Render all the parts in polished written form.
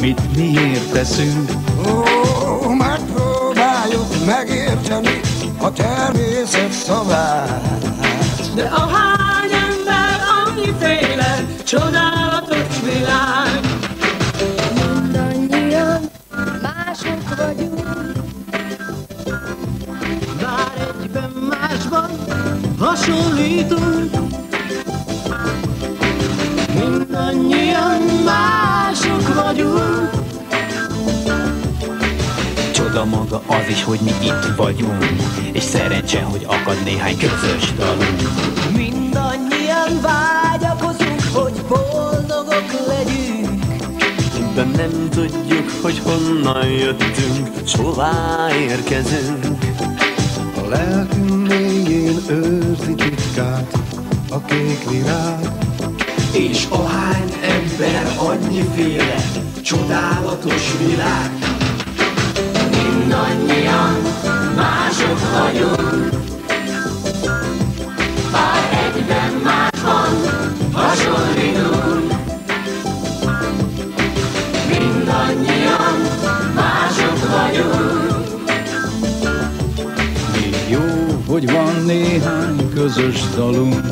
mit miért teszünk. Ó, megpróbáljuk megérteni a természet szavát. De ahány ember, annyiféle csodálatos világ. Mindannyian mások vagyunk, Bár egyben másban hasonlítunk. Mindannyian mások vagyunk. Csoda maga az is, hogy mi itt vagyunk, és szerencse, hogy akad néhány közös dalunk. Mindannyian vágyakozunk, hogy boldogok legyünk. De nem tudjuk, hogy honnan jöttünk, s hová érkezünk. A lelkünk mélyén őrzi titkát a kék virág. És ahány ember, annyiféle csodálatos világ. Mindannyian mások vagyunk. Bár egyben másban hasonlítunk. Mindannyian mások vagyunk. Még jó, hogy van néhány közös dalunk.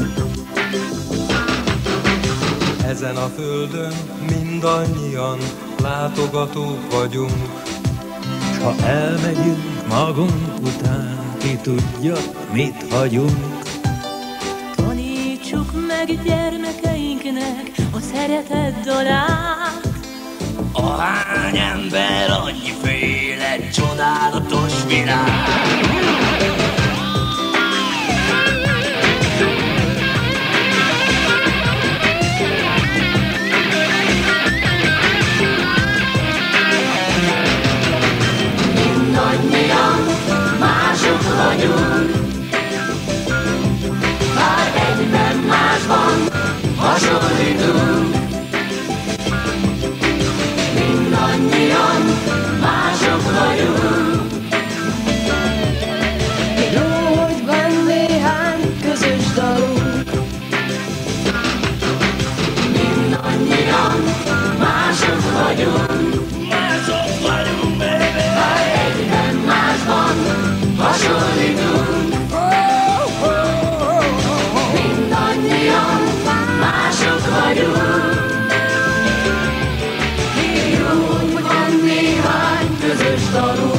Ezen a földön mindannyian látogatók vagyunk. S ha elmegyünk magunk után, ki tudja, mit hagyunk. tanítsuk meg gyermekeinknek a szeretet dalát. Ahány ember, annyiféle csodálatos világ. Mindannyian mások vagyunk. Bár egyben másban hasonlítunk. Mindannyian mások vagyunk. Jó, hogy van néhány közös dalunk. Mindannyian mások vagyunk. Mások vagyunk, baby. Bár egyben másban hasonlítunk. Mindannyian mások vagyunk. Jó, hogy van néhány közös dalunk.